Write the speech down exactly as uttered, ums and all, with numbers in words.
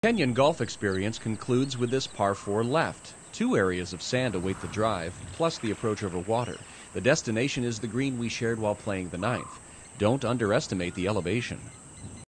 Kenyan golf experience concludes with this par four left. Two areas of sand await the drive, plus the approach over water. The destination is the green we shared while playing the ninth. Don't underestimate the elevation.